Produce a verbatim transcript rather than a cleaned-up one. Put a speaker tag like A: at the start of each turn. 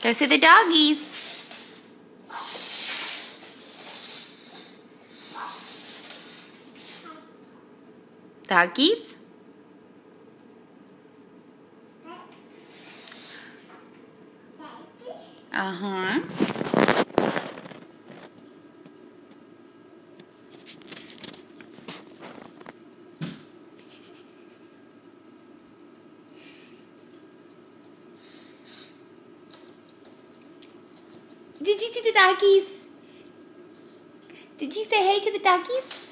A: Those are the doggies. Doggies? Uh-huh. Did you see the doggies? Did you say hey to the doggies?